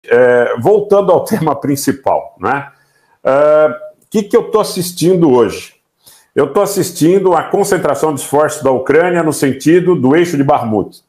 Voltando ao tema principal, né? Que eu estou assistindo hoje? Eu estou assistindo a concentração de esforços da Ucrânia no sentido do eixo de Bakhmut.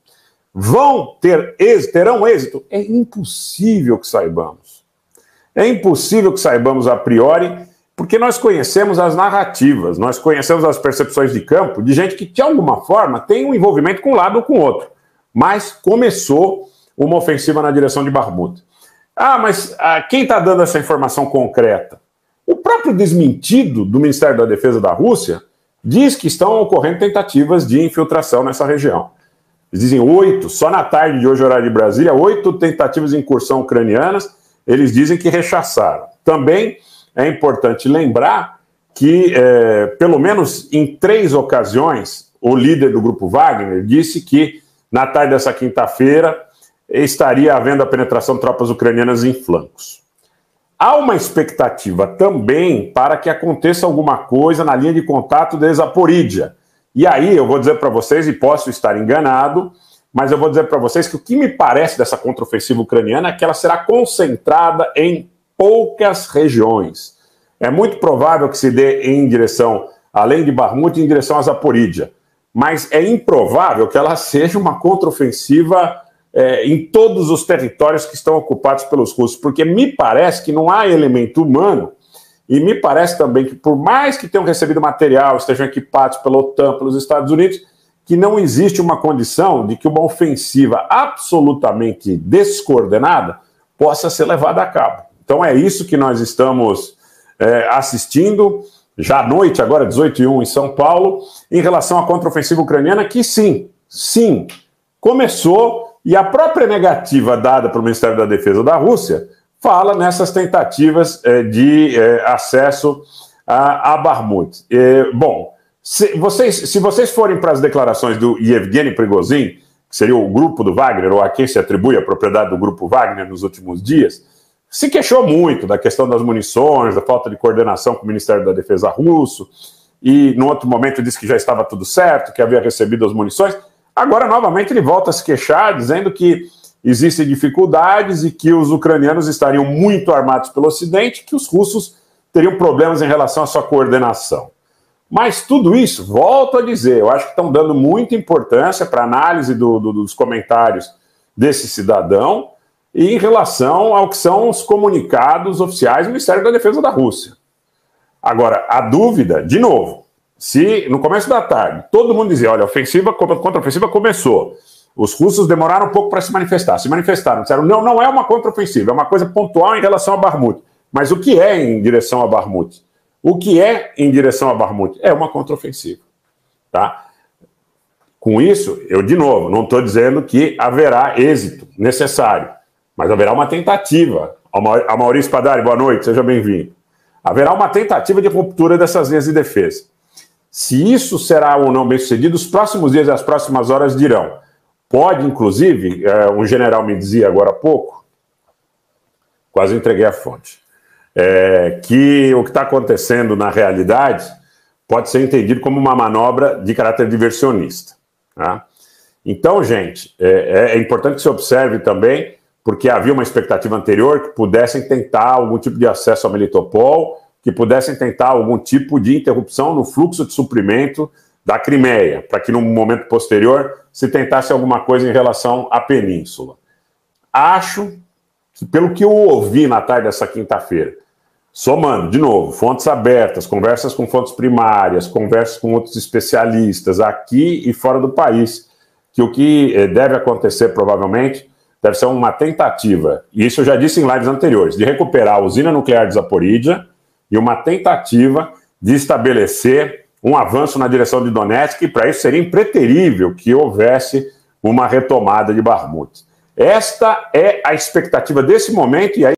Terão êxito? É impossível que saibamos. É impossível que saibamos a priori, porque nós conhecemos as narrativas, nós conhecemos as percepções de campo de gente que, de alguma forma, tem um envolvimento com um lado ou com o outro. Mas começou uma ofensiva na direção de Bakhmut. Mas quem está dando essa informação concreta? O próprio desmentido do Ministério da Defesa da Rússia diz que estão ocorrendo tentativas de infiltração nessa região. Eles dizem 8, só na tarde de hoje, horário de Brasília, 8 tentativas de incursão ucranianas, eles dizem que rechaçaram. Também é importante lembrar que, pelo menos em 3 ocasiões, o líder do grupo Wagner disse que, na tarde dessa quinta-feira, estaria havendo a penetração de tropas ucranianas em flancos. Há uma expectativa também para que aconteça alguma coisa na linha de contato de Zaporídia. E aí eu vou dizer para vocês, e posso estar enganado, mas eu vou dizer para vocês que o que me parece dessa contraofensiva ucraniana é que ela será concentrada em poucas regiões. É muito provável que se dê em direção, além de Bakhmut, em direção a Zaporídia. Mas é improvável que ela seja uma contraofensiva em todos os territórios que estão ocupados pelos russos, porque me parece que não há elemento humano, e me parece também que, por mais que tenham recebido material, estejam equipados pela OTAN, pelos Estados Unidos, que não existe uma condição de que uma ofensiva absolutamente descoordenada possa ser levada a cabo. Então é isso que nós estamos assistindo, já à noite, agora 18h01 em São Paulo, em relação à contraofensiva ucraniana, que sim, começou. E a própria negativa dada pelo Ministério da Defesa da Rússia fala nessas tentativas de acesso a Bakhmut. Bom, se vocês forem para as declarações do Yevgeny Prigozhin, que seria o grupo do Wagner, ou a quem se atribui a propriedade do grupo Wagner nos últimos dias, se queixou muito da questão das munições, da falta de coordenação com o Ministério da Defesa russo, e no outro momento disse que já estava tudo certo, que havia recebido as munições. Agora, novamente, ele volta a se queixar, dizendo que existem dificuldades e que os ucranianos estariam muito armados pelo Ocidente, que os russos teriam problemas em relação à sua coordenação. Mas tudo isso, volto a dizer, eu acho que estão dando muita importância para a análise dos comentários desse cidadão e em relação ao que são os comunicados oficiais do Ministério da Defesa da Rússia. Agora, a dúvida, de novo, se no começo da tarde todo mundo dizia, olha, a contraofensiva começou, os russos demoraram um pouco para se manifestaram, disseram, não é uma contraofensiva, é uma coisa pontual em relação a Bakhmut. Mas o que é em direção a Bakhmut? O que é em direção a Bakhmut? É uma contraofensiva. Tá? Com isso, eu de novo, não estou dizendo que haverá êxito necessário, mas haverá uma tentativa. Maurício Padari, boa noite, seja bem-vindo. Haverá uma tentativa de ruptura dessas linhas de defesa. Se isso será ou não bem sucedido, os próximos dias e as próximas horas dirão. Pode, inclusive, um general me dizia agora há pouco, quase entreguei a fonte, que o que está acontecendo na realidade pode ser entendido como uma manobra de caráter diversionista. Tá? Então, gente, é importante que se observe também, porque havia uma expectativa anterior que pudessem tentar algum tipo de acesso a Melitopol, que pudessem tentar algum tipo de interrupção no fluxo de suprimento da Crimeia, para que no momento posterior se tentasse alguma coisa em relação à península. Acho que, pelo que eu ouvi na tarde dessa quinta-feira, somando, de novo, fontes abertas, conversas com fontes primárias, conversas com outros especialistas aqui e fora do país, que o que deve acontecer provavelmente deve ser uma tentativa, e isso eu já disse em lives anteriores, de recuperar a usina nuclear de Zaporídia, e uma tentativa de estabelecer um avanço na direção de Donetsk, e para isso seria impreterível que houvesse uma retomada de Bakhmut. Esta é a expectativa desse momento, e aí